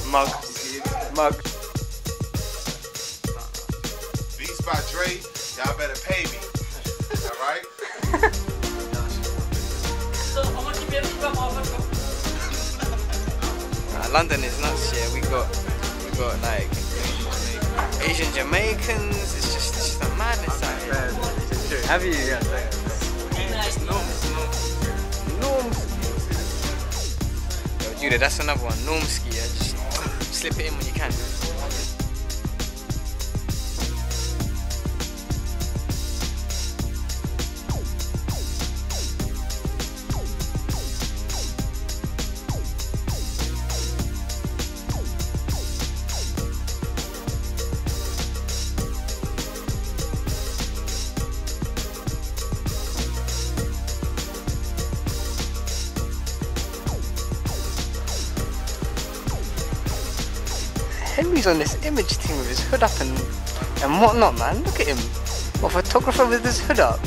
Mug. Mug. Beats by Dre, y'all better pay me. Alright? London is nuts, yeah. We got like Asian Jamaicans. It's just a madness out here. Have you? Yeah. Just norms. Yo, Judah, that's another one. Normski, yeah. Just slip it in when you can. Henry's on this image team with his hood up and whatnot, man. Look at him. A photographer with his hood up.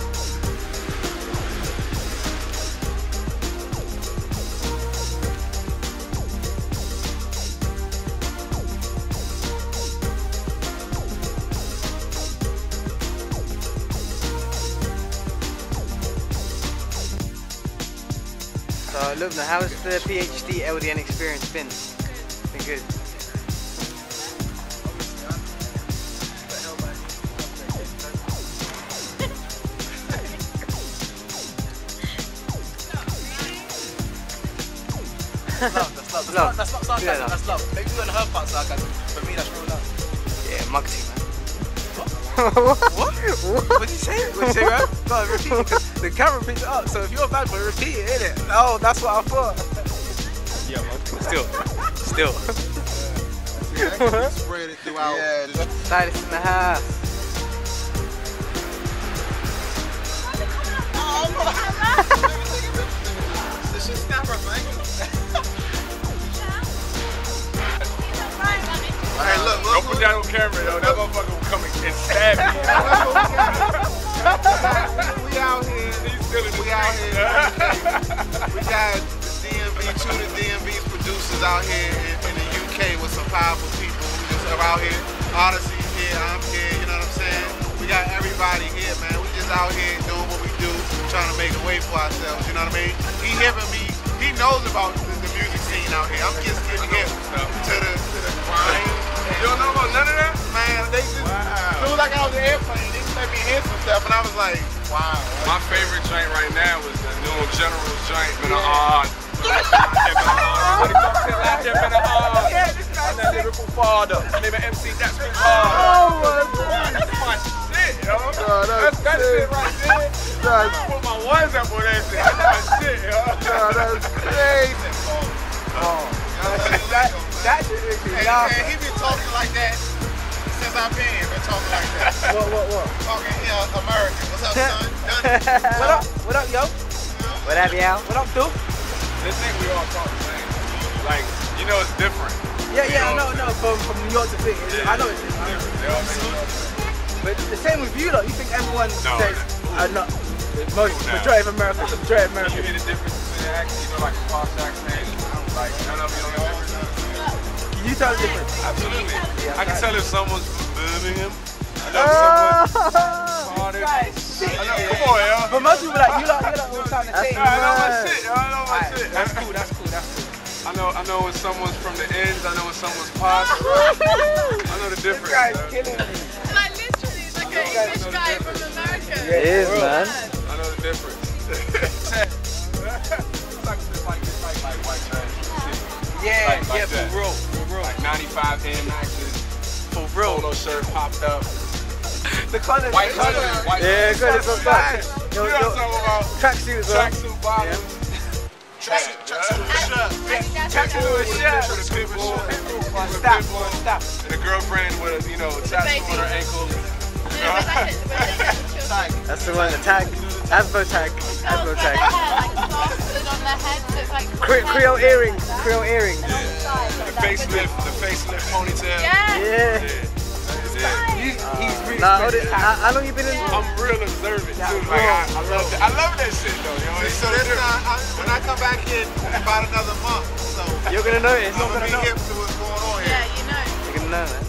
So, Lubna, how's the PHD-LDN experience been? Been good. That's love. That's not sarcasm, that's love. Maybe you and her part sarcasm. For me, that's real love. Yeah, mug team, man. What? What did you say? What did you say, bro? No, repeat it, because the camera picks it up. So if you're a bad boy, repeat it, innit? Oh, that's what I thought. Yeah, mug team. Still. Spread it throughout. Yeah, Stylist in the house. This shit snap her, man. Hey, look. Don't put that on camera, though. That motherfucker will come and stab me. We out here. We out here. We got the DMV, two of the DMV's producers out here in the UK with some powerful people. We just are out here. Odyssey's here, I'm here, you know what I'm saying? We got everybody here, man. We just out here doing what we do, trying to make a way for ourselves, you know what I mean? He hearing me, he knows about the music scene out here. I'm just getting him to the grind. You don't know about none of that? Man, they just, as soon as I got on the airplane, they just let me hear some stuff, and I was like, wow. My favorite joint right now was the new General's joint, man. That lyrical father. Name of MC, that's me. Oh my God. That's my shit, yo. That's that shit right there. I put my ones up on that shit. That's my shit, yo. That's crazy. That shit makes me laugh. And he been talking like that since I've been here. Been talking like that. What? Talking, American. What's up, son? What up, yo? What up, y'all? What up, dude? This thing we all talk the same. Like, you know it's different. Yeah, no. From New York to Big. I know it's different. But the same with you, though. You think everyone says, not majority of Americans, the majority of Americans. You hear the difference between the accent, you know, like a posh accent. Like, none of you know the difference. Can you tell the difference? Absolutely. I can tell if someone's Birmingham. I know someone's Cardiff. Come on, yo. But most people like, you like all kind of things. I know my shit, yo. I know my shit. That's cool. I know when someone's from the ends. I know when someone's posh. I know the difference. This guy's killing me. Like literally, it's like an English guy from America. It is, man. I know the difference. It's like white trash. Yeah, Like for real. Like 95 Air Maxes. For real. Polo shirt popped up. The colors. White colors. Yeah, good. It's not bad. You know what I'm talking about? Tracksuit as well. Tracksuit bottoms. Tracksuit with a shirt. Stop. And a girlfriend with a tattoo on her ankle. That's the one, the tag. Advo tag. Like plastered on their head, so it's like Creole earrings. The facelift ponytail. Yeah. He's really how long you been in? I'm real observant too. Like I love that shit though. You know? So this time, when I come back in about another month, so You're gonna notice. I'm gonna be hip to it. know, man.